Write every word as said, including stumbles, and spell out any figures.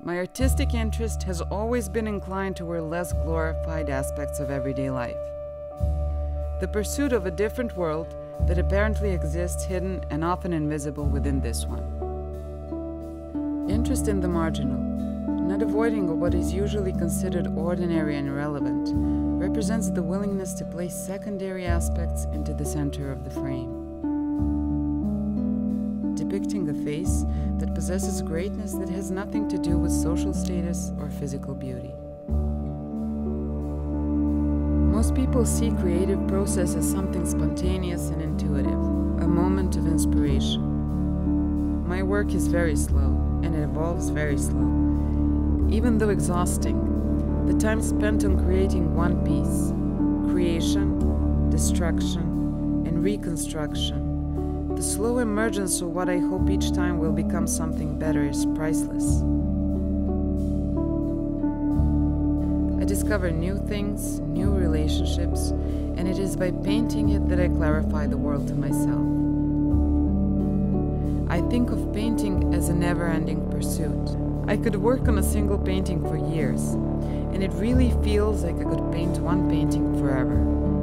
My artistic interest has always been inclined toward less glorified aspects of everyday life. The pursuit of a different world that apparently exists hidden and often invisible within this one. Interest in the marginal, not avoiding what is usually considered ordinary and irrelevant, represents the willingness to place secondary aspects into the center of the frame. Depicting a face that possesses greatness that has nothing to do with social status or physical beauty. Most people see creative process as something spontaneous and intuitive, a moment of inspiration. My work is very slow, and it evolves very slow. Even though exhausting, the time spent on creating one piece, creation, destruction, and reconstruction, the slow emergence of what I hope each time will become something better is priceless. I discover new things, new relationships, and it is by painting it that I clarify the world to myself. I think of painting as a never-ending pursuit. I could work on a single painting for years, and it really feels like I could paint one painting forever.